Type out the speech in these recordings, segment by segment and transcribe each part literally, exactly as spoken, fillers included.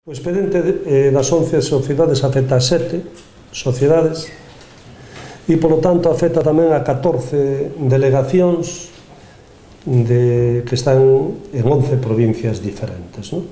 O expediente eh, das once sociedades afecta a sete sociedades e, polo tanto, afecta tamén a catorce delegacións de, que están en once provincias diferentes, non?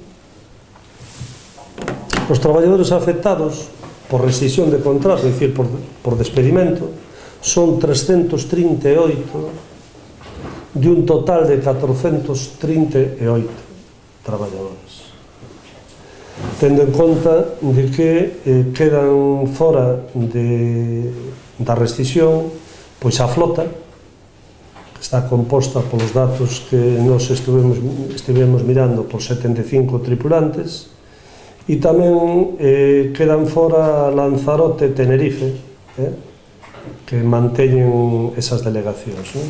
Os traballadores afectados por rescisión de contrato, é dicir, por, por despedimento, son trescentos trinta e oito de un total de catrocentos trinta e oito traballadores. Tendo en conta de que eh, quedan fora de, da rescisión pois a flota, que está composta polos datos que nos estivemos, estivemos mirando por setenta e cinco tripulantes, e tamén eh, quedan fora Lanzarote e Tenerife, eh, que manteñen esas delegacións, non?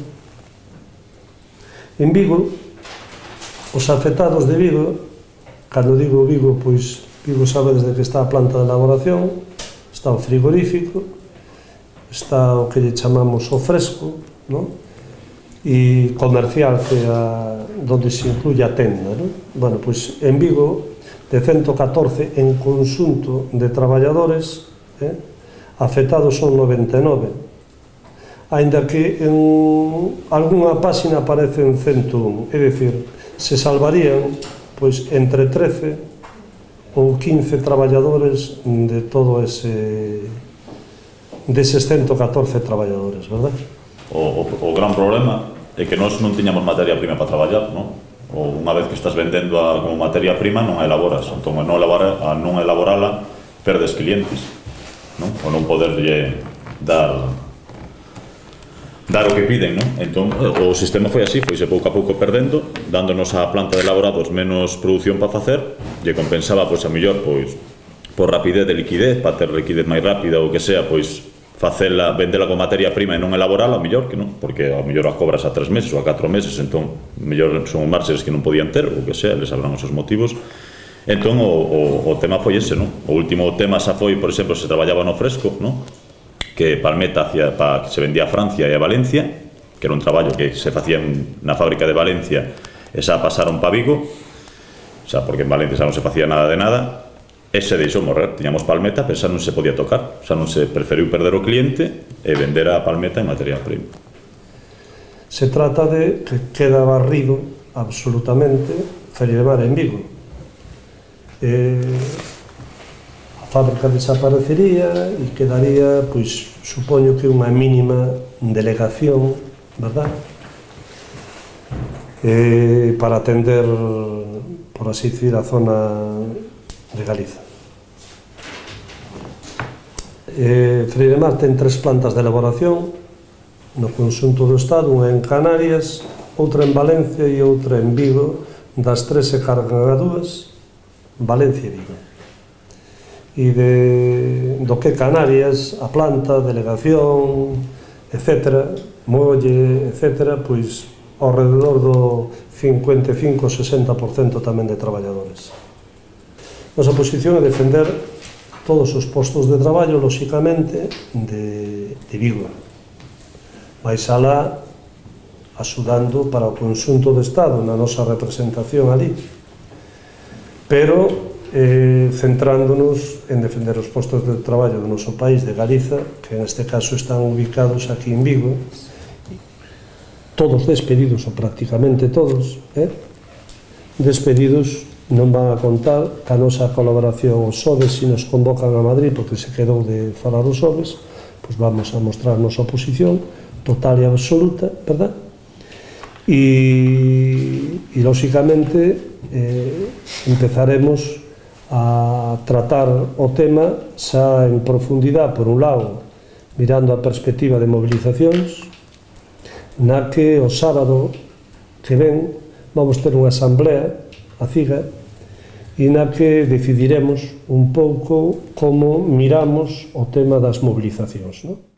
En Vigo, os afectados de Vigo, cando digo Vigo, pois Vigo sabe desde que está a planta de elaboración, está o frigorífico, está o que lle chamamos o fresco, non? E comercial, que é a, donde se incluye a tenda, non? Bueno, pois en Vigo, de ciento catorce en conxunto de traballadores, eh, afectados son noventa e nove, aínda que en algunha páxina aparecen ciento un, é dicir, se salvarían pois entre trece ou quince traballadores de todo ese deses ciento catorce traballadores, verdad? O, o, o gran problema é que nós non tiñamos materia prima para traballar, non? Ou unha vez que estás vendendo a, como materia prima non a elaboras, entón a non, elaborar, a non elaborala perdes clientes, non? O non poderlle dar dar o que piden, non? Entón, o sistema foi así, foise pouco a pouco perdendo, dándonos á planta de elaborados menos produción para facer, lle compensaba, pois, a mellor, pois, por rapidez de liquidez, para ter liquidez máis rápida ou que sea, pois, facela, vendela con materia prima e non elaborala, a mellor que non, porque a mellor a cobras a tres meses ou a catro meses, entón, mellor son marxes que non podían ter, ou que sea, les sabrán os seus motivos. Entón, o, o, o tema foi ese, non? O último tema xa foi, por exemplo, se traballaba no fresco, non? Que Palmeta hacía, pa, que se vendía a Francia e a Valencia, que era un traballo que se facía na fábrica de Valencia e xa pasaron pa Vigo, xa porque en Valencia xa non se facía nada de nada, e se deixou morrer. Tiñamos Palmeta, pero xa non se podía tocar, xa non se preferiu perder o cliente e vender a Palmeta en materia prima. Se trata de que queda barrido absolutamente Feriemar en Vigo. Eh, a fábrica desaparecería e quedaría, pois, supoño que unha mínima delegación, verdad? Eh, para atender, por así decir, a zona de Galiza. Eh, Freiremar ten tres plantas de elaboración no conxunto do Estado, unha en Canarias, outra en Valencia e outra en Vigo. Das tres se cargan a dúas, Valencia e Vigo. E de, do que Canarias, a planta, delegación, etcétera, molle, etcétera, pois ao redor do cincuenta e cinco a sesenta por cento tamén de traballadores. Nosa posición é defender todos os postos de traballo, lóxicamente, de, de Vigo. Mais alá, axudando para o conxunto do Estado na nosa representación ali. Pero, eh, centrándonos en defender os postos de traballo do noso país, de Galiza, que neste caso están ubicados aquí en Vigo, todos despedidos, ou prácticamente todos, eh? despedidos, non van a contar ca nosa colaboración os xoves se nos convocan a Madrid, porque se quedou de falar os xoves, pois vamos a mostrar nosa oposición total e absoluta, verdad? E, e lóxicamente, eh, empezaremos a tratar o tema xa en profundidade, por un lado, mirando a perspectiva de movilizacións, na que o sábado que ven vamos ter unha asamblea, a CIGA, e na que decidiremos un pouco como miramos o tema das movilizacións, non?